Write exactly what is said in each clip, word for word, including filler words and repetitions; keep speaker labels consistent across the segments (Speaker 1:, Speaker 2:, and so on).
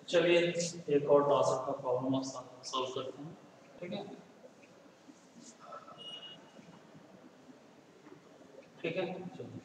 Speaker 1: चलिए एक और टास्क का प्रॉब्लम आप सॉल्व करते हैं। ठीक है ठीक है चलिए।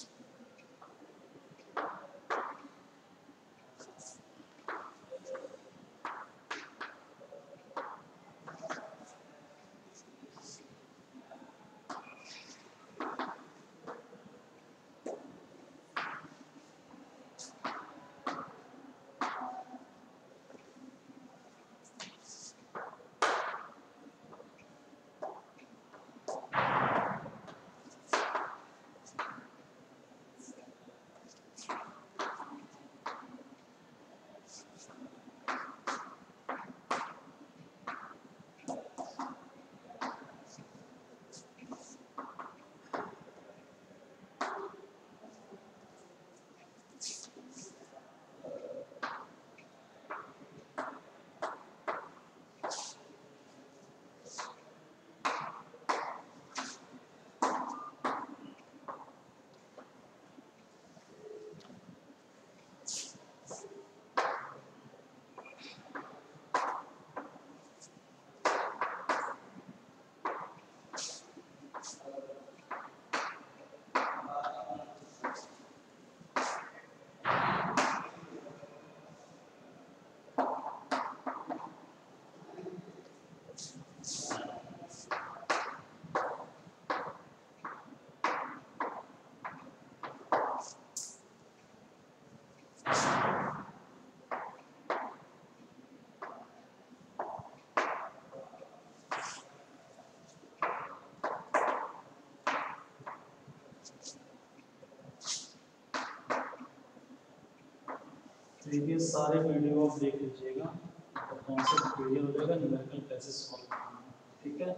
Speaker 1: प्रीवियस सारे वीडियो आप देख लीजिएगा तो कॉन्सेप्ट क्लियर हो जाएगा, न्यूमेरिकल कैसे सॉल्व करना है। ठीक है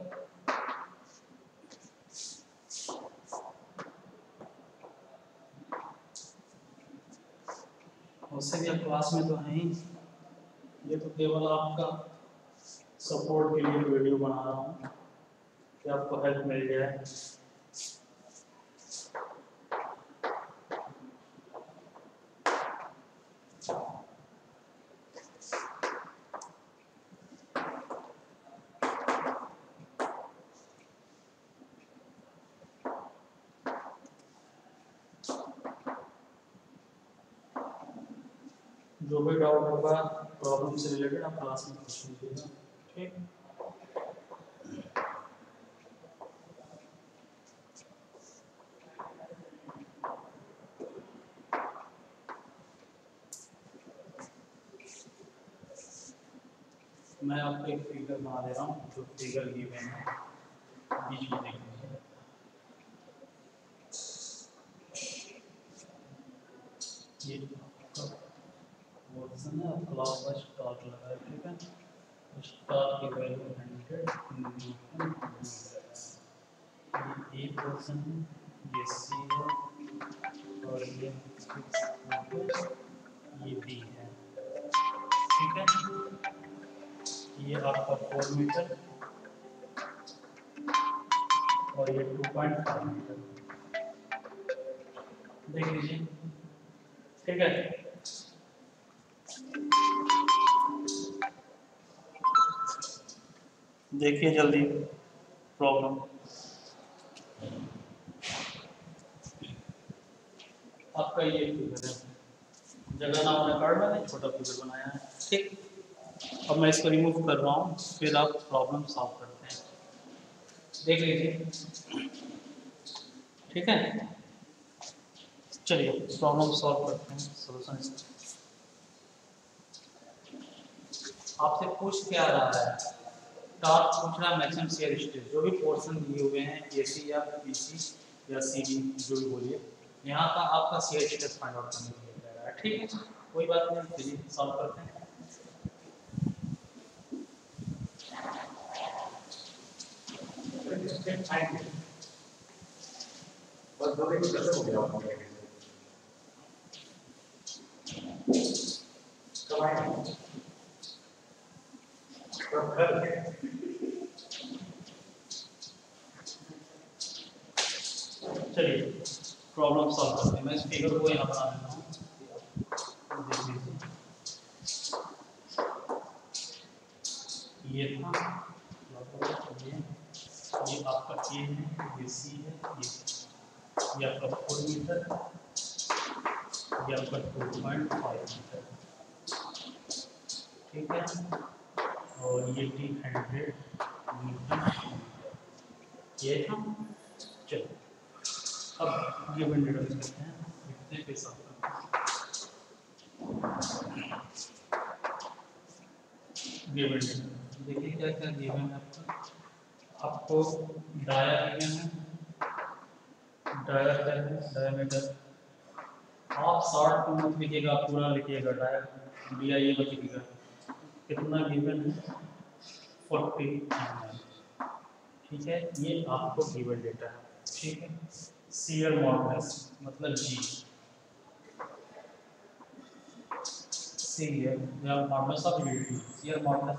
Speaker 1: उससे भी आप क्लास में तो है ही, ये तो केवल आपका सपोर्ट के लिए वीडियो बना रहा हूँ कि आपको हेल्प मिल जाए। जो भी डाउट होगा प्रॉब्लम से रिलेटेड आप क्लास में पूछ लीजिएगा। ठीक मैं आपको एक फिगर बना दे रहा हूँ, जो फिगर गिवन है बीच में देख लीजिए। ये पोर्शन है, क्लॉक का स्टार्ट लगा है। ठीक है स्टार्ट की वैल्यू हंड्रेड न्यूटन ये ए पोर्शन है, ये सी है और ये ये बी है। ठीक है ये आपका फोर मीटर और ये टू पॉइंट फाइव मीटर देख लीजिए। ठीक है देखिए जल्दी प्रॉब्लम। आपका ये फिगर है, जगह ना होने कारण मैंने छोटा फिगर बनाया है। ठीक अब मैं इसको रिमूव कर रहा हूँ, फिर आप प्रॉब्लम सॉल्व करते हैं। देख लीजिए। ठीक है चलिए प्रॉब्लम सॉल्व करते हैं। सॉल्यूशन आपसे पूछ क्या रहा है, टॉर्क पूछ रहा है, मैक्सिमम शियर स्ट्रेस, जो भी पोर्शन दिए हुए हैं एसी या पीसी या सीबी जो भी बोलिए, यहाँ का आपका शियर स्ट्रेस फाइंड आउट करने के लिए कह रहा है। ठीक है कोई बात नहीं, चलिए सॉल्व करते हैं। बस दो मिनट कैसे हो गया आपका चलिए प्रॉब्लम सॉल्व करते हैं। मैं इस फिगर को यहाँ बना देता हूँ, देख लीजिए। ये था ये ये आपका ए है, ये सी है, ये ये आपका फोर मीटर, ये आपका टू पॉइंट फाइव मीटर, ठीक है। और ये टी हंड्रेड मीटर ये था। चलो अब ये बन डिडक्ट करते हैं, कितने पैसा गिवन है। देखिए क्या क्या गिवन है आपका, आपको डाया गिवन है, डाया क्या है, डायमीटर आप शॉर्ट में मत लिखिएगा, पूरा लिखिएगा, डाया दिया ये मत लिखिएगा। कितना गिवन है, फोर्टी एम एम, ठीक है। ये आपको गिवन डेटा है, ठीक है। शियर मॉडुलस मतलब जी, शियर या modulus of unity, shear modulus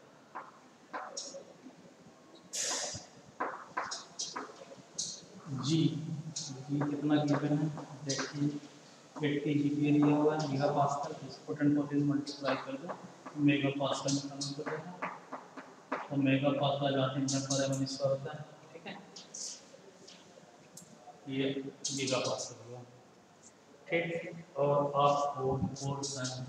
Speaker 1: G, G कितना गिवन है, देखिए एट्टी जी पी लिया हुआ है, मेगा पास्कल, इसको टेन फोर्टीन मल्टीप्लाई कर दो, मेगा पास्कल में कन्वर्ट कर देगा, तो मेगा पास्कल जाते हैं पर एम इसका होता है, ठीक है। ये गीगा पास्कल हुआ, ठीक। और आपको पोर्शन,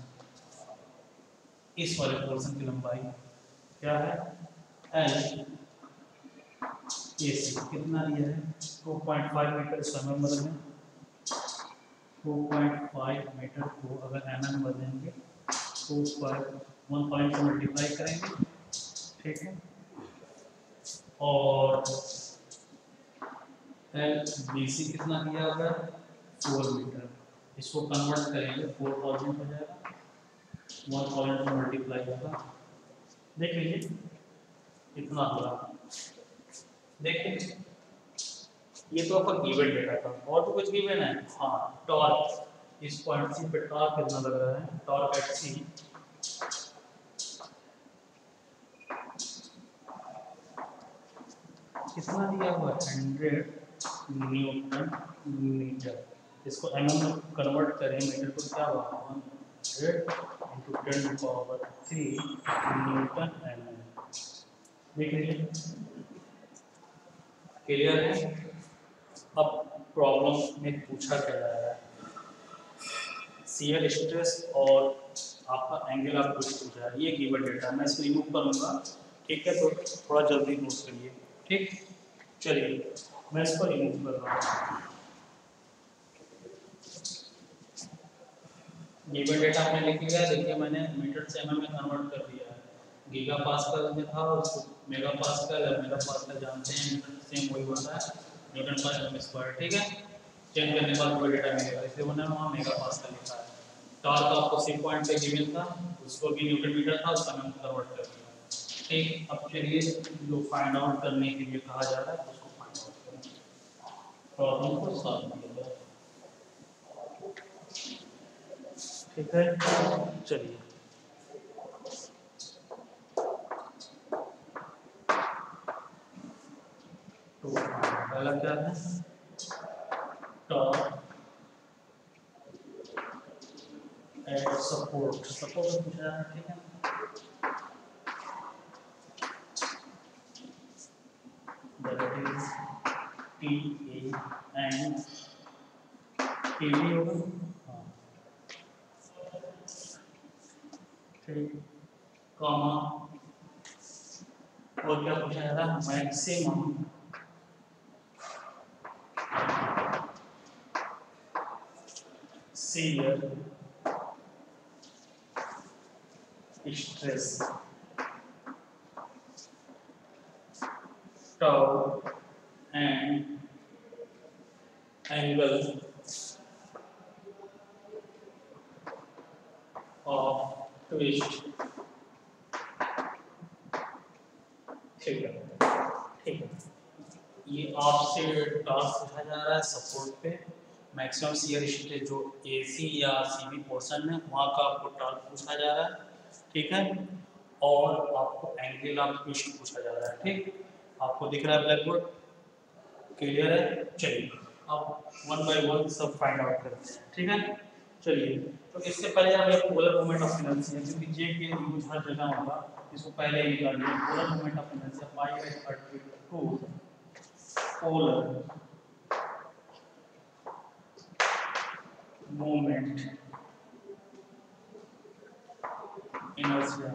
Speaker 1: इस वाले पोर्शन की लंबाई क्या है, एल ए सी कितना दिया है, टू पॉइंट फाइव मीटर, इसका एम बदलें, टू पॉइंट फाइव मीटर को अगर एम एम बदलेंगे टू पर वन पॉइंट से मल्टीप्लाई करेंगे, ठीक है। और एल बी सी कितना दिया होगा, फोर मीटर, इसको कन्वर्ट करेंगे फोर थाउजेंड हो जाएगा, वन पॉइंट से मल्टीप्लाई होगा, देख लीजिए कितना होगा। देखिए ये तो आपका गिवन डेटा था, और तो कुछ गिवन है, हाँ टॉर्क, इस पॉइंट सी पे टॉर्क कितना लग रहा है, टॉर्क एट सी कितना दिया हुआ है, हंड्रेड न्यूटन मीटर, इसको एम एम में कन्वर्ट करें मीटर को, क्या हुआ, hundred into ten power three newton M M, देख लीजिए क्लियर है। अब प्रॉब्लम में पूछा क्या जा रहा है, शियर स्ट्रेस और आपका एंगल आपको पूछा है, ये गिवन डेटा मैं इसको रिमूव करूंगा, ठीक है। तो थोड़ा जल्दी नोट करिए, ठीक। चलिए मैं इसको रिमूव कर रहा हूँ। गिवन डेटा आपने लिख लिया, देखिए मैंने मीटर से एमएम में कन्वर्ट कर दिया है, गीगा पास्कल में था उसको मेगा पास्कल है, मेगा पास्कल जानते हैं मीटर सेम वही होता है, न्यूटन पर एम स्क्वायर, ठीक है। चेंज करने के बाद वो डेटा मिलेगा, इसलिए उन्होंने वहाँ मेगा पास्कल लिखा है। टॉर्क आपको सी पॉइंट पे गिवन था, उसको भी न्यूटन मीटर था, उसका मैंने कन्वर्ट कर दिया, ठीक। अब चलिए जो फाइंड आउट करने के लिए कहा जा रहा है उसको फाइंड आउट करें, प्रॉब्लम को सॉल्व किया जाए, ठीक है। चलिए तो पहला क्या है, टॉर्क एट सपोर्ट, सपोर्ट पूछा है, ठीक है। that is T A and T B होगा, हाँ ठीक, कॉमा और क्या पूछा जा रहा है, maximum shear stress tau and angle of twist, ठीक है, ठीक है। ये आपसे टास्क पूछा जा रहा है सपोर्ट पे, मैक्सिमम शियर स्ट्रेस जो एसी या सीबी पोर्शन है वहाँ का आपको टास्क पूछा जा रहा है, ठीक है। और आपको एंगल ऑफ ट्विस्ट पूछा जा रहा है, ठीक। आपको दिख रहा है ब्लैक बोर्ड, क्लियर है। चलिए अब वन बाय वन सब फाइंड आउट करते हैं, ठीक है। चलिए तो इससे पहले हम ये पोलर मोमेंट ऑफ इनर्शिया, क्योंकि जे के यूज हर जगह होगा, इसको पहले ही निकाल लिया। Polar moment of inertia pi by thirty two polar moment inertia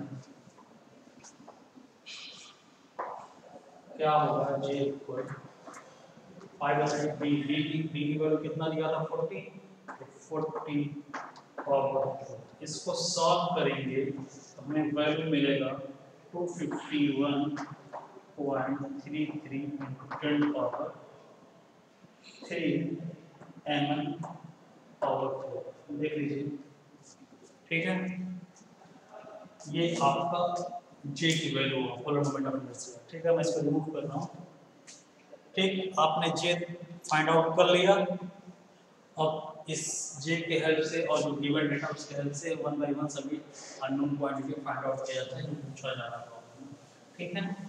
Speaker 1: क्या होगा, J equal pi by thirty, B B की वैल्यू कितना दिया था फोर्टी, तो फोर्टी पावर। इसको सॉल्व करेंगे तो हमें वैल्यू मिलेगा two fifty one point three three into ten power three M N power four. देख लीजिए, ठीक है, ये आपका जे की वैल्यू है पोलर मोमेंट ऑफ इनर्शिया। ठीक है, मैं इसको रिमूव कर रहा हूँ। ठीक, आपने जे फाइंड आउट कर लिया। अब इस जे के हेल्प से और जो गिवन डेटा उसके हेल्प से वन बाय वन सभी अननोन क्वांटिटी फाइंड आउट किया जाता है जो पूछा जा रहा है। ठीक है,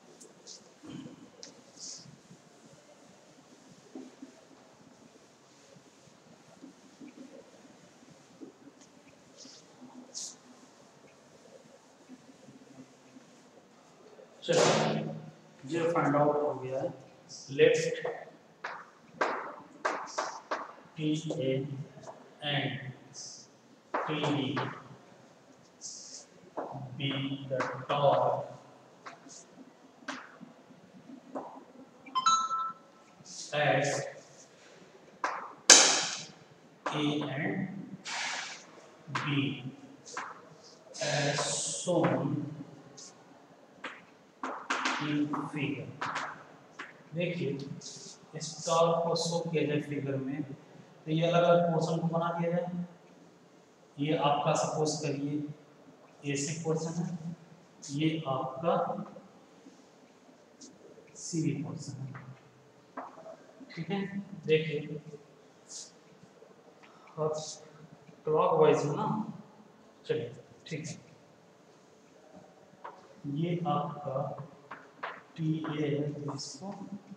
Speaker 1: चलो ये फाइंड आउट हो गया है। Left T A and T B B the torque at A and B as shown in figure। देखिए, इस टॉर्क को शो किया जाए फिगर में, तो ये अलग अलग पोर्शन को बना दिया जाए। ये आपका सपोज करिए एसी पोर्शन है, ये आपका सीबी पोर्शन है। ठीक है, देखिए और क्लॉक वाइज है ना। चलिए ठीक है, ये आपका टी ए है, तो इसको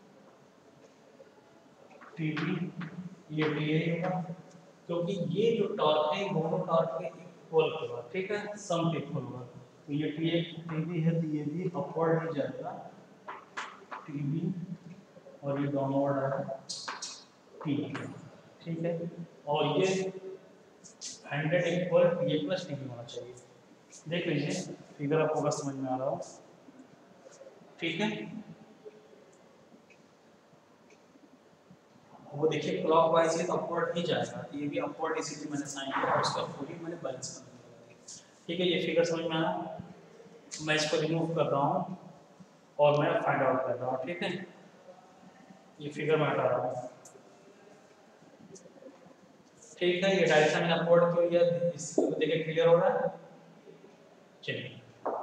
Speaker 1: टी बी, ये टी ए होगा, क्योंकि ये जो टॉर्क है दोनों टॉर्क के इक्वल होगा। ठीक है, सम के इक्वल होगा। तो ये टी ए टी बी है, तो ये भी अपवर्ड ही जाएगा टी बी, और ये डाउनवर्ड है टी। ठीक है, और ये hundred equal T A plus T B होना चाहिए। देख लीजिए, फिगर आपको अगर समझ में आ रहा हो। ठीक है, वो देखिए क्लॉक वाइज है तो अपवर्ड ही जाएगा, तो ये भी अपवर्ड इसीलिए मैंने साइन किया और उसका पूरी मैंने बैलेंस कर दिया। ठीक है, ये फिगर समझ में आया। मैं इसको रिमूव कर रहा हूँ और मैं फाइंड आउट कर रहा हूँ। ठीक है, ये फिगर मैं हटा रहा हूँ। ठीक है, ये डायरेक्शन में अपवर्ड क्यों किया, इसको देखिए क्लियर हो रहा है। चलिए,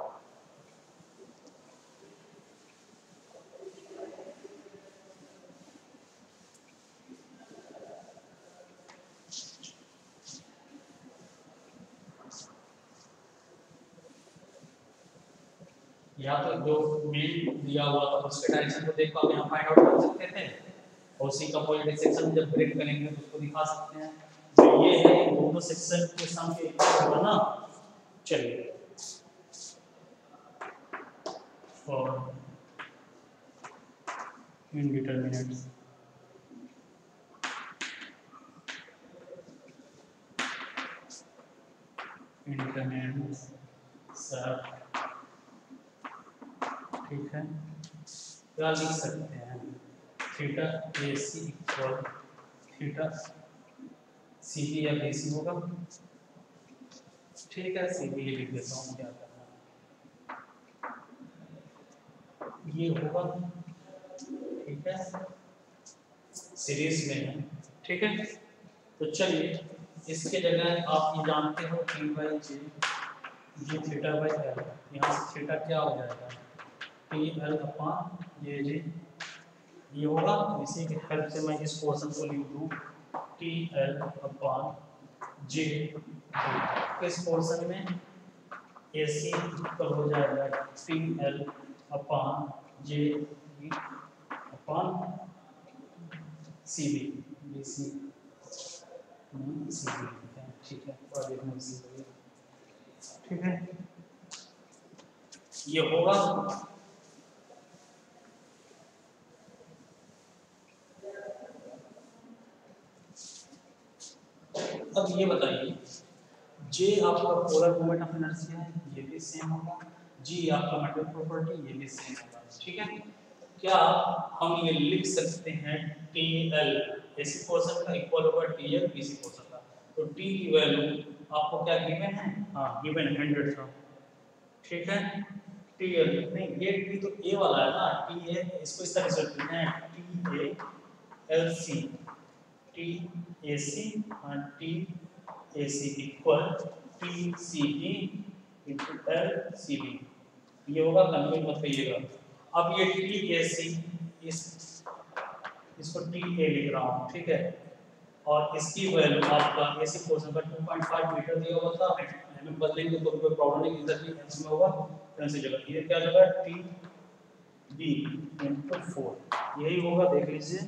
Speaker 1: या तो जो मेन दिया हुआ था उसके डायरेक्शन को देख पाओ, यहाँ फाइंड आउट कर सकते थे, और सी का पॉजिटिव सेक्शन जब ब्रेक करेंगे तो उसको दिखा सकते हैं। तो ये है दोनों सेक्शन के सम के इक्वल होगा ना। चलिए, और इनडिटरमिनेट इंडिटरमिनेट सब, ठीक है, क्या लिख सकते हैं, theta A C equal theta C B या बी सी होगा। ठीक है, सी बी लिख देता हूँ, क्या करना ये होगा। ठीक है, सीरीज में है। ठीक है, तो चलिए इसके जगह आप ये जानते हो टी बाई जे, ये थीटा बाई एल, यहाँ से थीटा क्या हो जाएगा टी एल अपॉन ये जे, ये होगा। तो इसी के हेल्प से मैं इस पोर्शन को लिख दूँ टी एल अपॉन जे। इस पोर्शन में ए सी इक्वल हो जाएगा T L upon J upon C B, B C C B. ठीक है, और देखना इसी ठीक है, ये होगा अब ये बताइए जे आपका पोलर मोमेंट ऑफ इनर्शिया है, ये भी सेम होगा, जी आपका मेटल प्रॉपर्टी, ये भी सेम होगा। ठीक है, क्या हम ये लिख सकते हैं टी एल एसी पोर्शन का इक्वल होगा टी एल बीसी पोर्शन का, तो टी की वैल्यू आपको क्या गिवन है, हाँ गिवन है हंड्रेड था। ठीक है, टी एल नहीं, ये टी तो ए वाला है ना, टी ए, इसको इस तरह से लिखते हैं T A L C, T A C और T A C equal T C B into L C B, ये होगा, कंफ्यूज मत करिएगा। अब ये टी ए सी, इस इसको टी ए लिख रहा हूँ, ठीक है, और इसकी वैल्यू आपका एसी पोर्शन का टू पॉइंट फाइव मीटर दिया हुआ था, हमें बदलेंगे तो कोई प्रॉब्लम नहीं, इधर भी इसमें होगा ऐसी जगह, ये क्या जगह टी बी इंटू फोर, यही होगा, देख लीजिए।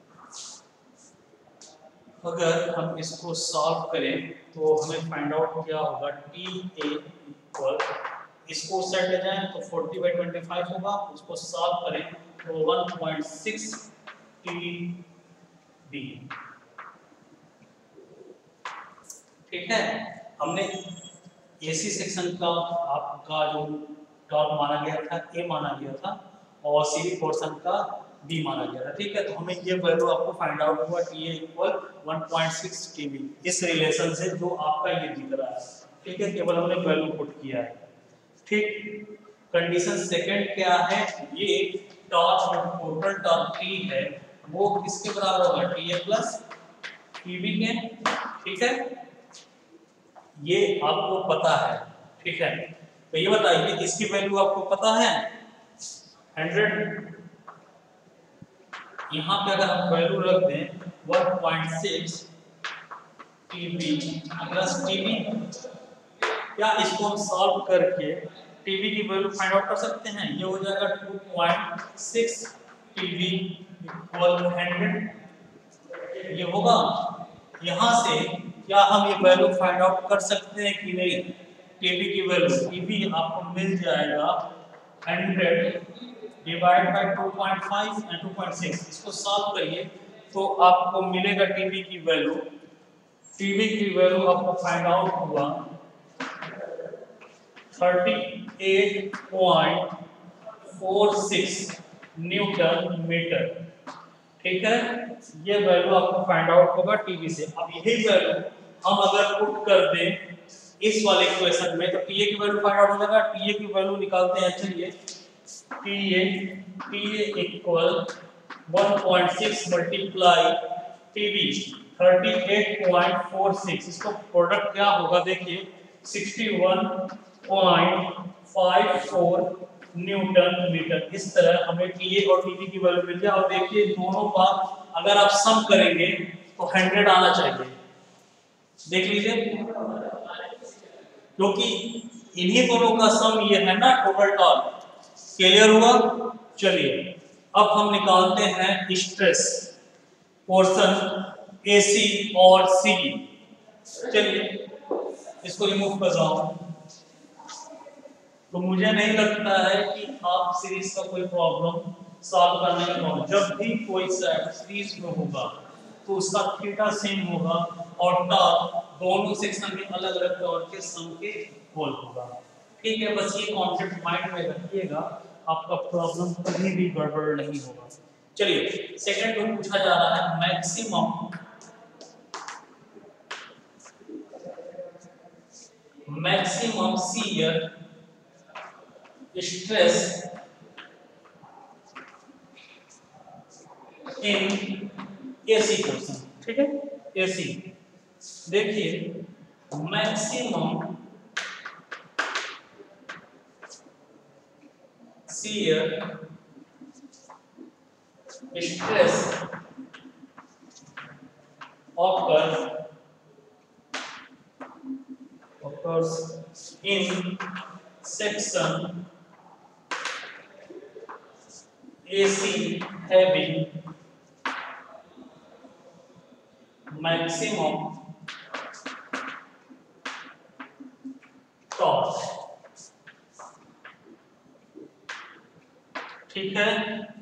Speaker 1: अगर हम इसको सॉल्व करें तो हमें फाइंड आउट क्या होगा, टी ए इक्वल, इसको सेट ले जाएं तो फोर्टी बाई ट्वेंटी फाइव होगा, उसको सॉल्व करें तो one point six T B. ठीक है, हमने एसी सेक्शन का आपका जो टॉर्क माना गया था ए माना गया था, और सीबी पोर्शन का बी माना गया था। ठीक है, तो हमें ये वैल्यू आपको फाइंड आउट हुआ T A equal one point six TB, इस रिलेशन से जो आपका ये दिख रहा है। ठीक है, केवल हमने वैल्यू पुट किया है। ठीक, कंडीशन सेकंड क्या है, ये टॉर्क जो टोटल टॉर्क टी है वो किसके बराबर होगा, टी ए प्लस टीबी के। ठीक है, ये आपको पता है। ठीक है, तो ये बताइए इसकी वैल्यू आपको पता है हंड्रेड, यहाँ पे अगर हम वैल्यू रख दें one point six TB plus TB, क्या इसको हम सॉल्व करके टीबी की वैल्यू फाइंड आउट कर सकते हैं, ये हो जाएगा two point six TB equal hundred, ये होगा। यहाँ से क्या हम ये वैल्यू फाइंड आउट कर सकते हैं कि नहीं, टीबी की वैल्यू, टीबी आपको मिल जाएगा hundred divide by two point five and two point six, इसको सॉल्व करिए तो आपको मिलेगा टीबी की वैल्यू, टीबी की वैल्यू आपको फाइंड आउट हुआ thirty eight point four six newton meter. ठीक है, ये वैल्यू आपको फाइंड आउट होगा टीबी से। अब यही वैल्यू हम अगर पुट कर दें इस वाले इक्वेशन में तो टीए की वैल्यू फाइंड आउट हो जाएगा, टीए की वैल्यू निकालते हैं, चलिए TA TA equal one point six multiply TB thirty eight point four six, इसको प्रोडक्ट क्या होगा देखिए sixty one point five four newton meter. इस तरह हमें टीए और टीबी की वैल्यू मिल जाए, और देखिए दोनों का अगर आप सम करेंगे तो हंड्रेड आना चाहिए, देख लीजिए, क्योंकि इन्हीं दोनों का सम ये है ना टोटल टॉर्क। क्लियर हुआ? चलिए अब हम निकालते हैं स्ट्रेस पोर्शन एसी और सीबी। चलिए इसको रिमूव कर रहा हूं, तो मुझे नहीं लगता है कि आप सीरीज का कोई प्रॉब्लम सॉल्व करने में हो। जब भी कोई सीरीज में होगा तो उसका थीटा सेम होगा और टॉर्क दोनों सेक्शन में अलग अलग टॉर्क के सम के इक्वल होगा। ठीक है, बस ये कॉन्सेप्ट माइंड में रखिएगा, आपका प्रॉब्लम कभी भी गड़बड़ नहीं होगा। चलिए सेकंड में पूछा जा रहा है maximum maximum shear stress in AC portion. ठीक है, एसी देखिए maximum shear stress occurs occurs in section A C having maximum ठीक है,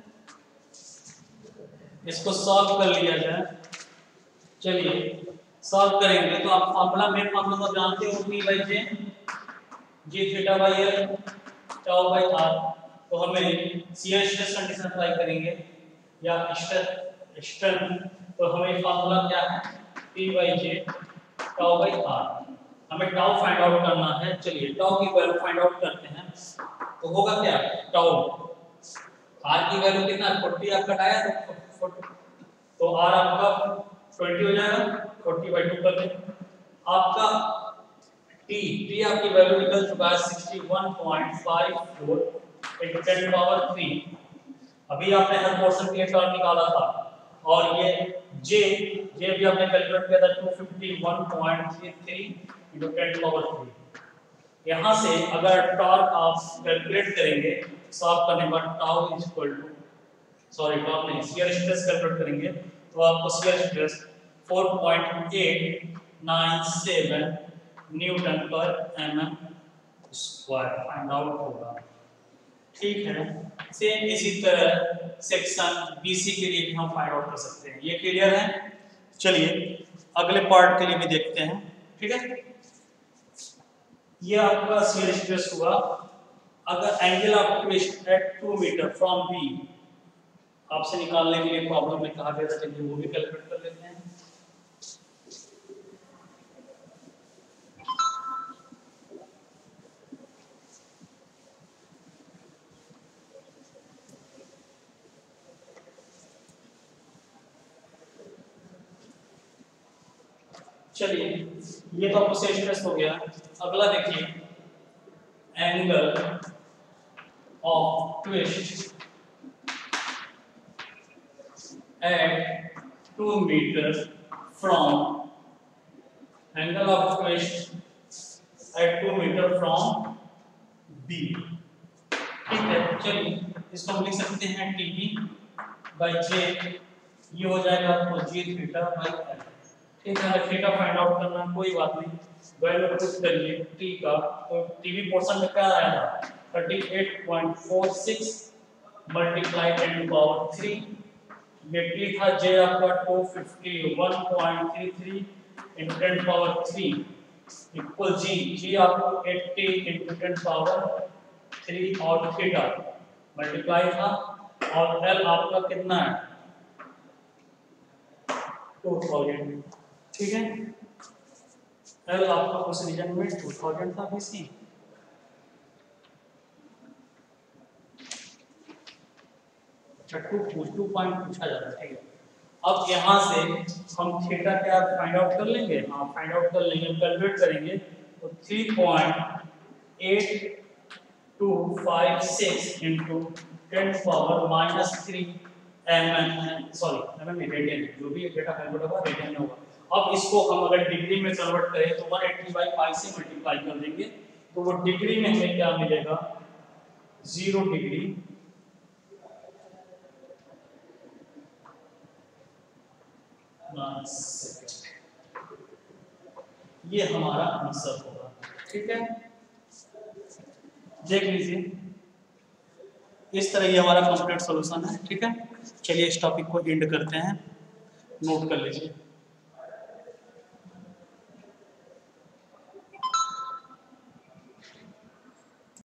Speaker 1: इसको सॉल्व कर लिया जाए। चलिए सॉल्व करेंगे तो आप फॉर्मूला मेन फॉर्मूला तो जानते हो, P by J G theta by L tau by R. तो हमें शियर स्ट्रेस कंडीशन अप्लाई करेंगे या स्ट्रेंथ, तो हमें फॉर्मूला क्या है, P by J tau by R. हमें टाउ फाइंड आउट करना है। चलिए टाउ की वैल्यू फाइंड आउट करते हैं। तो होगा क्या, टाउ आर की वैल्यू कितना चालीस आपका आया, तो आर आपका बीस हो जाएगा, चालीस बाई टू कर दें। आपका टी टी आपकी वैल्यू निकल चुका है इकसठ पॉइंट पाँच चार into टेन पावर थ्री। अभी आपने हर पोर्शन के लिए टर्म निकाला था, और ये जे जे भी आपने कैलकुलेट किया था दो सौ इक्यावन पॉइंट तीन तीन into टेन पावर थ्री। यहां से अगर टॉर्क आप कैलकुलेट करेंगे, सॉल्व करने पर tau is equal to, sorry torque नहीं, शियर स्ट्रेस कैलकुलेट करेंगे तो आपको शियर स्ट्रेस चार पॉइंट आठ नौ सात न्यूटन पर एमएम स्क्वायर फाइंड आउट होगा। ठीक है, सेम इसी तरह सेक्शन बीसी के लिए भी हम फाइंड आउट कर सकते हैं। ये क्लियर है? चलिए अगले पार्ट के लिए भी देखते हैं। ठीक है, ये आपका शियर स्ट्रेस हुआ। अगर angle of twist at two metre from B आपसे निकालने के लिए प्रॉब्लम में कहा गया था, चलिए वो भी कैलकुलेट कर लेते हैं। चलिए ये तो आपको शियर स्ट्रेस हो गया। अगला देखिए, angle of twist at two meters from angle of twist at two meter from B। ठीक है, चलिए इसको हम लिख सकते हैं टी बी बाई जे, ये हो जाएगा आपको जी थीटा बाई एल। ठीक है, थीटा फाइंड आउट करना कोई बात नहीं, वैल्यू पुट करिए टी का, तो टीवी पोर्शन में क्या आया था अड़तीस पॉइंट चार छह मल्टीप्लाई टेन पावर थ्री। ये टी था जे आपका दो सौ इक्यावन पॉइंट तीन तीन into ten power three equal G G आपको अस्सी into टेन पावर थ्री और थीटा मल्टीप्लाई था, और एल आपका कितना है दो हज़ार। ठीक है, एल आपका उस रीजन में दो हज़ार था बीसी। टू पॉइंट पूछा जाता है। ठीक है, अब यहाँ से हम थीटा क्या फाइंड आउट कर लेंगे, हाँ फाइंड आउट कर लेंगे, कैलकुलेट करेंगे तो three point eight two five six into ten power minus three M M, sorry M M radian, जो भी डेटा कैलकुलेट होगा रेडियन में होगा। अब इसको हम अगर डिग्री में कन्वर्ट करें तो एक सौ अस्सी बाई पाई से मल्टीप्लाई कर देंगे, तो वो डिग्री में हमें क्या मिलेगा, जीरो डिग्री ये हमारा आंसर होगा। ठीक है, देख लीजिए इस तरह ये हमारा कंप्लीट सॉल्यूशन है। ठीक है, चलिए इस टॉपिक को एंड करते हैं, नोट कर लीजिए।